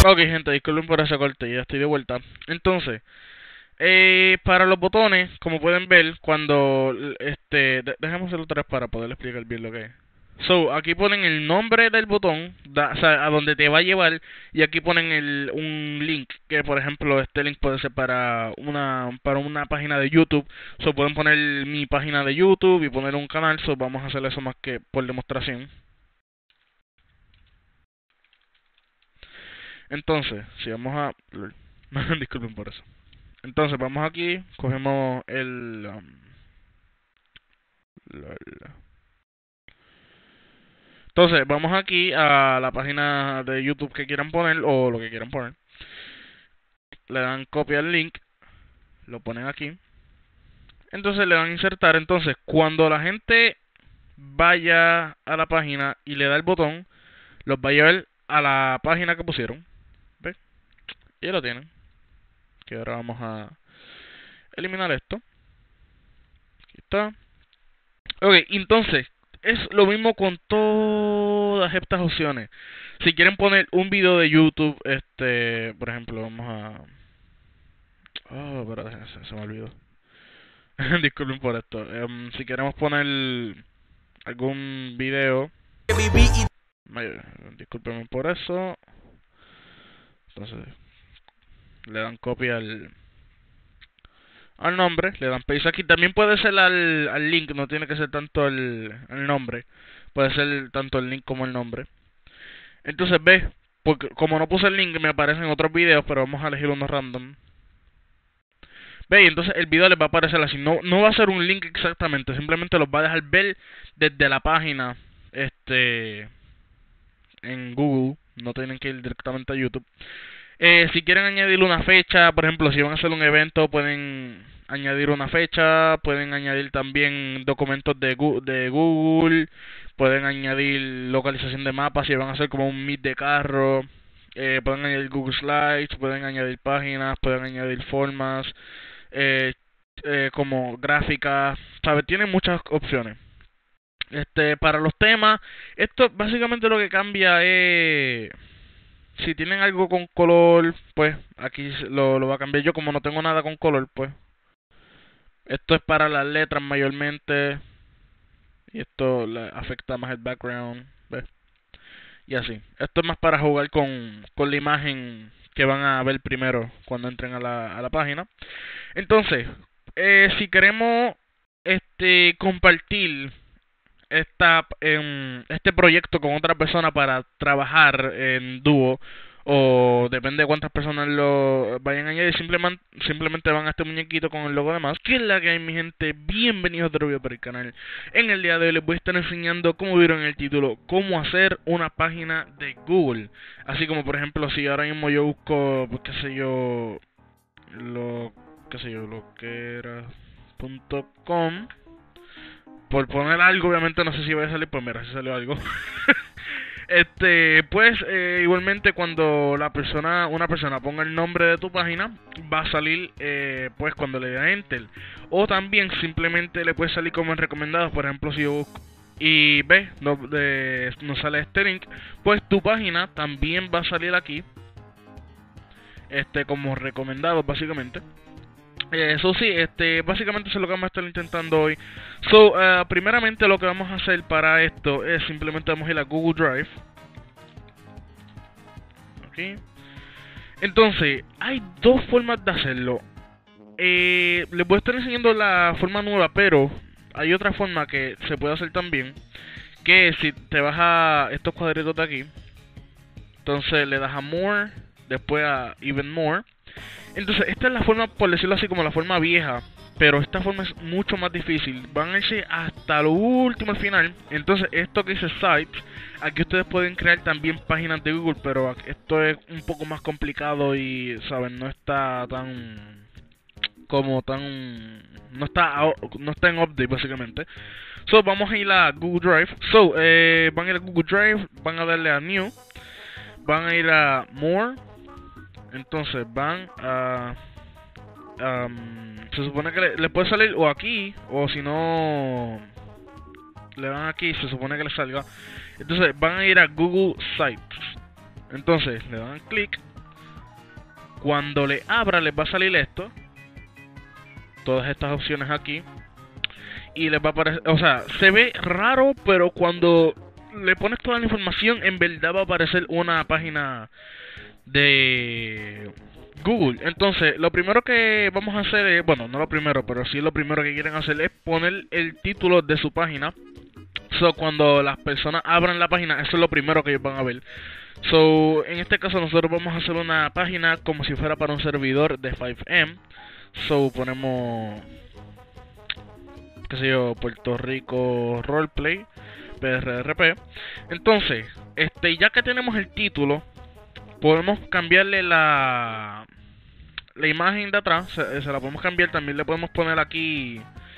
Ok, gente, disculpen por ese corte, ya estoy de vuelta. Entonces, para los botones, como pueden ver, cuando dejemos el otra vez para poder explicar bien lo que es. So, aquí ponen el nombre del botón, o sea, a donde te va a llevar, y aquí ponen un link, que por ejemplo, este link puede ser para una página de YouTube. So, pueden poner mi página de YouTube y poner un canal. So, vamos a hacer eso más que por demostración. Entonces, si vamos a... Disculpen por eso. Entonces, vamos aquí, cogemos Entonces, vamos aquí a la página de YouTube que quieran poner o lo que quieran poner. Le dan copia al link, lo ponen aquí. Entonces le dan insertar. Entonces, cuando la gente vaya a la página y le da el botón, los va a llevar a la página que pusieron. ¿Ves? Y ya lo tienen. Que ahora vamos a eliminar esto. Aquí está. Ok, entonces, es lo mismo con todas estas opciones. Si quieren poner un video de YouTube, por ejemplo, vamos a... Oh, espera, se me olvidó. Disculpen por esto. Si queremos poner algún video, disculpen por eso. Entonces, le dan copia al nombre, le dan paste aquí. También puede ser al link, no tiene que ser tanto el nombre. Puede ser tanto el link como el nombre. Entonces, ve, porque como no puse el link, me aparecen otros videos, pero vamos a elegir uno random. Ve, y entonces el video les va a aparecer así. No va a ser un link exactamente, simplemente los va a dejar ver desde la página en Google. No tienen que ir directamente a YouTube. Si quieren añadir una fecha, por ejemplo, si van a hacer un evento, pueden añadir una fecha, pueden añadir también documentos de Google, pueden añadir localización de mapas si van a hacer como un meet de carro, pueden añadir Google Slides, pueden añadir páginas, pueden añadir formas, eh, como gráficas, ¿sabes? Tienen muchas opciones. Para los temas, esto básicamente lo que cambia es... Si tienen algo con color, pues aquí lo va a cambiar. Yo como no tengo nada con color, pues esto es para las letras mayormente. Y esto le afecta más el background, ¿ves? Y así. Esto es más para jugar con la imagen que van a ver primero cuando entren a la página. Entonces, si queremos compartir este proyecto con otra persona para trabajar en dúo, o depende de cuántas personas lo vayan a añadir, simplemente van a este muñequito con el logo de más. ¿Qué es la que hay, mi gente? Bienvenidos de nuevo para el canal. En el día de hoy les voy a estar enseñando, como vieron en el título, cómo hacer una página de Google. Así como por ejemplo, si ahora mismo yo busco, pues qué sé yo, lo que era .com, por poner algo, obviamente no sé si va a salir, pues mira, si salió algo. Pues igualmente cuando una persona ponga el nombre de tu página, va a salir pues cuando le dé enter. O también simplemente le puede salir como en recomendados. Por ejemplo, si yo busco y ves, no sale este link, pues tu página también va a salir aquí, como recomendados básicamente. Eso sí, básicamente eso es lo que vamos a estar intentando hoy. Primeramente lo que vamos a hacer para esto es simplemente vamos a ir a Google Drive. Ok. Entonces, hay dos formas de hacerlo. Les voy a estar enseñando la forma nueva, pero hay otra forma que se puede hacer también. Que es si te vas a estos cuadritos de aquí, entonces le das a More, después a Even More. Entonces, esta es la forma, por decirlo así, como la forma vieja. Pero esta forma es mucho más difícil. Van a irse hasta lo último al final. Entonces, esto que dice Sites, aquí ustedes pueden crear también páginas de Google. Pero esto es un poco más complicado y, ¿saben? No está tan... No está en update, básicamente. Vamos a ir a Google Drive. Van a ir a Google Drive, van a darle a New. Van a ir a More. Entonces van a... se supone que le puede salir o aquí, o si no le dan aquí, se supone que le salga. Entonces van a ir a Google Sites. Entonces le dan clic Cuando le abra les va a salir esto, todas estas opciones aquí, y les va a aparecer, o sea, se ve raro, pero cuando le pones toda la información, en verdad va a aparecer una página de Google. Entonces, lo primero que vamos a hacer es, bueno, no lo primero, pero sí lo primero que quieren hacer es poner el título de su página. So, cuando las personas abran la página, eso es lo primero que ellos van a ver. So, en este caso nosotros vamos a hacer una página como si fuera para un servidor de 5M. So, ponemos, qué sé yo, Puerto Rico Roleplay, PRRP. Entonces, ya que tenemos el título, podemos cambiarle la imagen de atrás, se la podemos cambiar. También le podemos poner aquí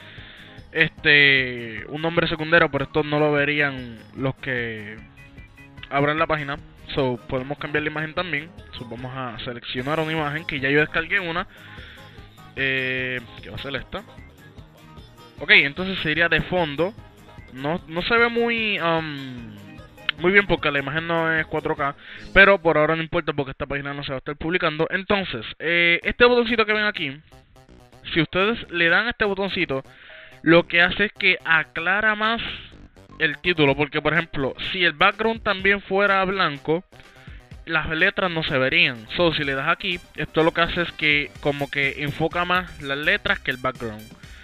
un nombre secundario, pero esto no lo verían los que abran la página. So, podemos cambiar la imagen también. So, vamos a seleccionar una imagen que ya yo descargué una, que va a ser esta. Ok, entonces sería de fondo. No se ve muy bien porque la imagen no es 4K, pero por ahora no importa porque esta página no se va a estar publicando. Entonces, este botoncito que ven aquí, si ustedes le dan a este botoncito, lo que hace es que aclara más el título, porque por ejemplo, si el background también fuera blanco, las letras no se verían. So, si le das aquí, esto lo que hace es que como que enfoca más las letras que el background.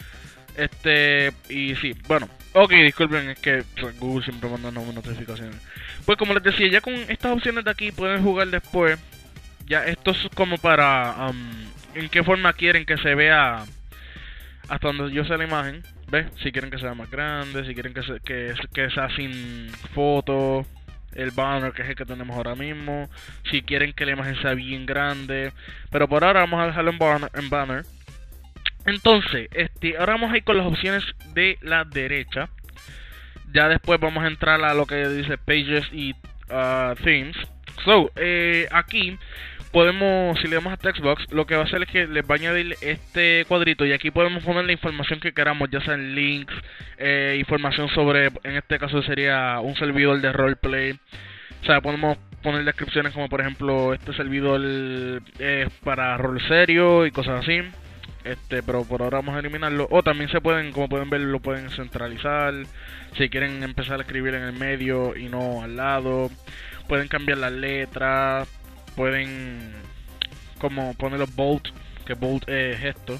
Y sí, bueno, ok, disculpen, es que Google siempre manda notificaciones. Pues como les decía, ya con estas opciones de aquí pueden jugar después. Ya esto es como para en qué forma quieren que se vea hasta donde yo sea la imagen. ¿Ves? Si quieren que sea más grande, si quieren que sea sin foto, el banner que es el que tenemos ahora mismo, si quieren que la imagen sea bien grande, pero por ahora vamos a dejarlo en banner. Entonces, ahora vamos a ir con las opciones de la derecha. Ya después vamos a entrar a lo que dice Pages y Themes. So, aquí podemos, si le damos a Textbox, lo que va a hacer es que les va a añadir este cuadrito. Y aquí podemos poner la información que queramos, ya sean links, información sobre, en este caso sería un servidor de roleplay. O sea, podemos poner descripciones como por ejemplo, este servidor es para rol serio y cosas así. Pero por ahora vamos a eliminarlo. O también se pueden, como pueden ver, lo pueden centralizar. Si quieren empezar a escribir en el medio y no al lado. Pueden cambiar las letras. Pueden como ponerlo bold, que bold es esto.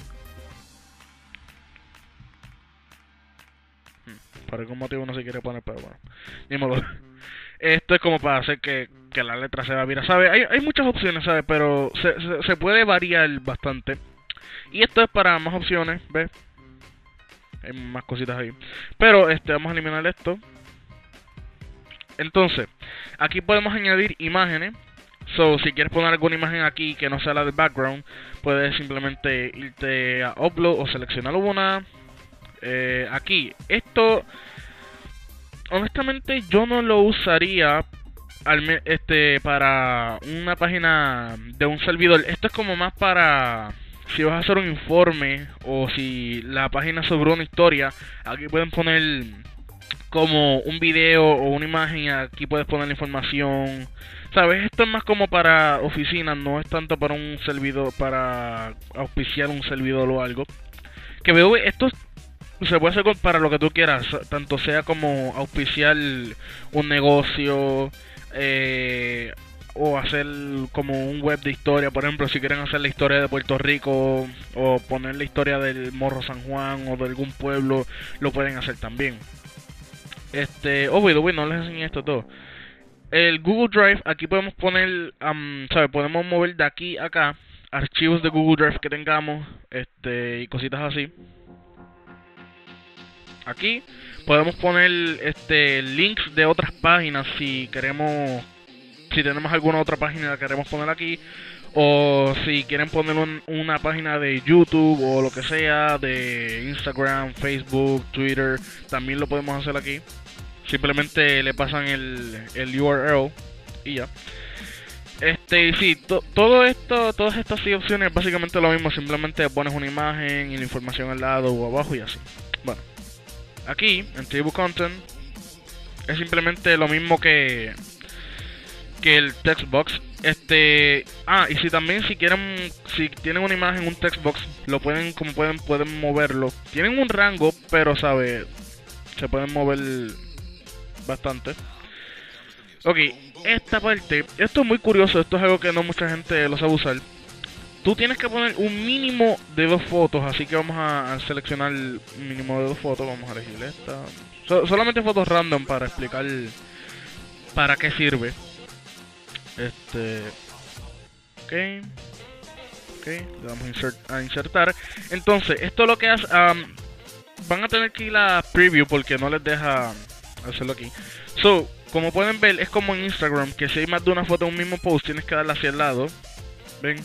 Por algún motivo no se quiere poner, pero bueno, ni modo. Esto es como para hacer que la letra se vea bien, ¿sabes? Hay muchas opciones, ¿sabes? Pero se puede variar bastante. Y esto es para más opciones, ¿ves? Hay más cositas ahí. Pero vamos a eliminar esto. Entonces, aquí podemos añadir imágenes. So, si quieres poner alguna imagen aquí que no sea la del background, puedes simplemente irte a Upload o seleccionar una. Aquí, esto, honestamente, yo no lo usaría para una página de un servidor. Esto es como más para si vas a hacer un informe o si la página sobre una historia. Aquí pueden poner como un video o una imagen y aquí puedes poner la información. ¿Sabes? Esto es más como para oficinas, no es tanto para un servidor, para auspiciar un servidor o algo. Que veo, esto se puede hacer para lo que tú quieras, tanto sea como auspiciar un negocio, o hacer como un web de historia. Por ejemplo, si quieren hacer la historia de Puerto Rico o poner la historia del Morro San Juan o de algún pueblo, lo pueden hacer también. No les enseñé esto todo. El Google Drive, aquí podemos poner, podemos mover de aquí a acá archivos de Google Drive que tengamos, y cositas así. Aquí podemos poner links de otras páginas si queremos, si tenemos alguna otra página que queremos poner aquí, o si quieren poner una página de YouTube o lo que sea, de Instagram, Facebook, Twitter, también lo podemos hacer aquí. Simplemente le pasan el URL y ya. Sí, todas estas opciones es básicamente lo mismo. Simplemente pones una imagen y la información al lado o abajo y así. Bueno, aquí en Table Content es simplemente lo mismo que el text box. Y si también si quieren, si tienen una imagen, un text box, lo pueden, como pueden moverlo. Tienen un rango, pero sabe, se pueden mover bastante. Ok, esta parte, esto es muy curioso, esto es algo que no mucha gente lo sabe usar. Tú tienes que poner un mínimo de 2 fotos, así que vamos a seleccionar un mínimo de 2 fotos, vamos a elegir esta. Solamente fotos random para explicar para qué sirve. Ok, le damos a insertar. Entonces, esto lo que hace, van a tener que ir a preview porque no les deja hacerlo aquí. So, como pueden ver, es como en Instagram, que si hay más de una foto en un mismo post, tienes que darle hacia el lado. Ven.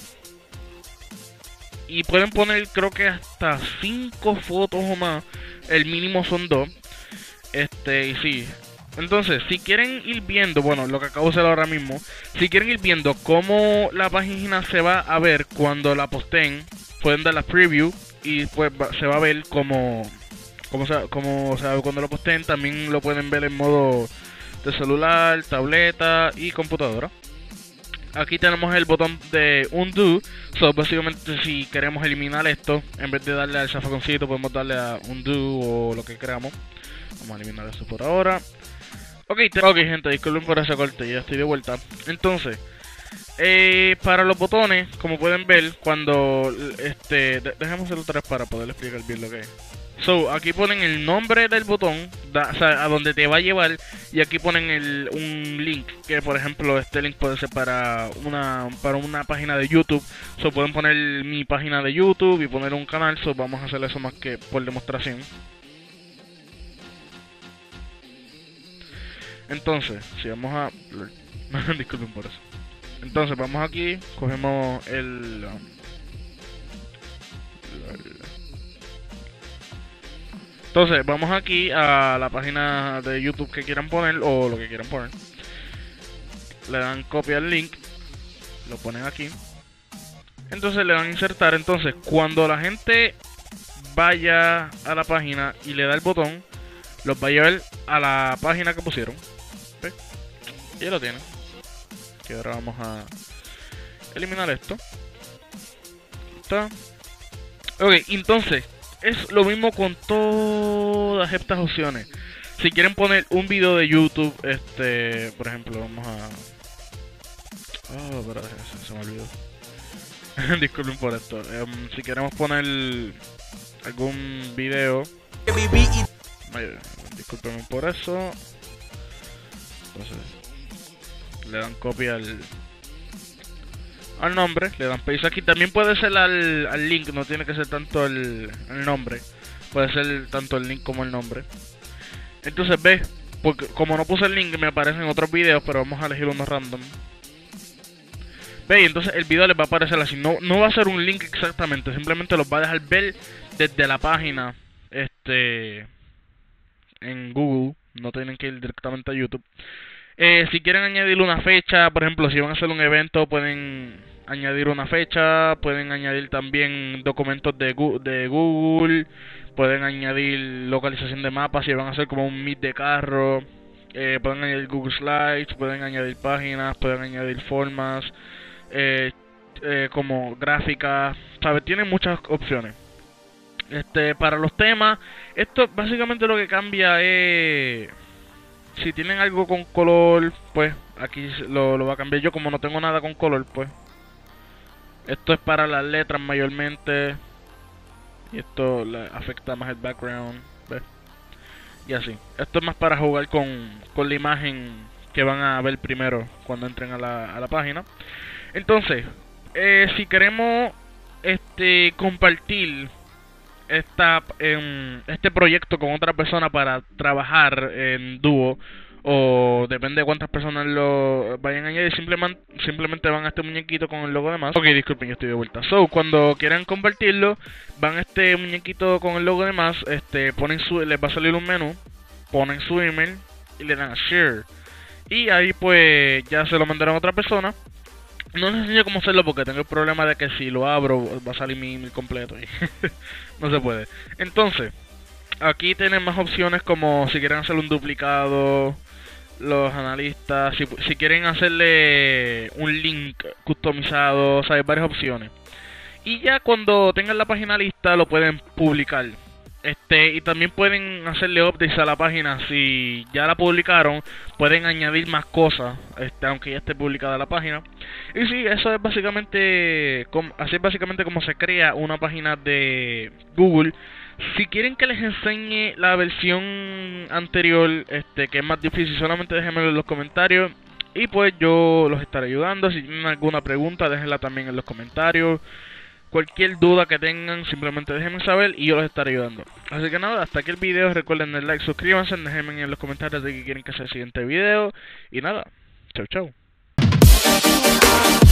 Y pueden poner, creo que hasta 5 fotos o más. El mínimo son 2. Y sí. Entonces, si quieren ir viendo, bueno, lo que acabo de hacer ahora mismo, si quieren ir viendo cómo la página se va a ver cuando la posteen, pueden dar la preview y pues se va a ver como se ve cuando lo posteen. También lo pueden ver en modo de celular, tableta y computadora. Aquí tenemos el botón de undo. So, básicamente, si queremos eliminar esto, en vez de darle al zafaconcito, podemos darle a undo o lo que queramos. Vamos a eliminar eso por ahora. Ok, gente, disculpen por ese corte, ya estoy de vuelta. Entonces, para los botones, como pueden ver, cuando dejemos el otra vez para poder explicar bien lo que es. So, aquí ponen el nombre del botón, o sea, a donde te va a llevar, y aquí ponen un link, que por ejemplo este link puede ser para una página de YouTube. So, pueden poner mi página de YouTube y poner un canal. So, vamos a hacer eso más que por demostración. Entonces, si vamos a... disculpen por eso. Entonces, vamos aquí, cogemos Entonces, vamos aquí a la página de YouTube que quieran poner o lo que quieran poner. Le dan copia al link, lo ponen aquí. Entonces le dan a insertar. Entonces, cuando la gente vaya a la página y le da el botón, los va a llevar a la página que pusieron. ¿Ves? Y ya lo tienen. Que ahora vamos a eliminar esto. Está. Ok, entonces es lo mismo con todas estas opciones. Si quieren poner un video de YouTube, por ejemplo, vamos a... Oh, espera, se me olvidó. Disculpen por esto. Si queremos poner algún video... Disculpen por eso. Entonces, le dan copia al nombre, le dan paste aquí. También puede ser al link, no tiene que ser tanto el nombre. Puede ser tanto el link como el nombre. Entonces ve, porque como no puse el link me aparecen otros videos, pero vamos a elegir uno random. Ve, y entonces el video les va a aparecer así. No va a ser un link exactamente, simplemente los va a dejar ver desde la página en Google. No tienen que ir directamente a YouTube. Si quieren añadir una fecha, por ejemplo, si van a hacer un evento, pueden añadir una fecha. Pueden añadir también documentos de Google. Pueden añadir localización de mapas si van a hacer como un meet de carro. Pueden añadir Google Slides, pueden añadir páginas, pueden añadir formas, como gráficas, ¿sabes? Tienen muchas opciones. Para los temas, esto básicamente lo que cambia es... Si tienen algo con color, pues aquí lo va a cambiar. Yo como no tengo nada con color, pues esto es para las letras mayormente. Y esto le afecta más el background, ¿ves? Y así. Esto es más para jugar con la imagen que van a ver primero cuando entren a la página. Entonces, si queremos compartir este proyecto con otra persona para trabajar en dúo, o depende de cuántas personas lo vayan a añadir, simplemente van a este muñequito con el logo de más. Ok, disculpen, yo estoy de vuelta. So, cuando quieran compartirlo, van a este muñequito con el logo de más, les va a salir un menú, ponen su email y le dan a share. Y ahí pues ya se lo mandaron a otra persona. No les enseño cómo hacerlo porque tengo el problema de que si lo abro va a salir mi email completo y no se puede. Entonces, aquí tienen más opciones como si quieren hacer un duplicado, los analistas, si quieren hacerle un link customizado, o sea, hay varias opciones. Y ya cuando tengan la página lista lo pueden publicar. Y también pueden hacerle updates a la página. Si ya la publicaron, pueden añadir más cosas, aunque ya esté publicada la página. Y sí, eso es básicamente así es básicamente como se crea una página de Google. Si quieren que les enseñe la versión anterior, que es más difícil, solamente déjenmelo en los comentarios y pues yo los estaré ayudando. Si tienen alguna pregunta, déjenla también en los comentarios. Cualquier duda que tengan, simplemente déjenme saber y yo los estaré ayudando. Así que nada, hasta aquí el video. Recuerden darle like, suscríbanse, déjenme en los comentarios de qué quieren que sea el siguiente video. Y nada, chau chau.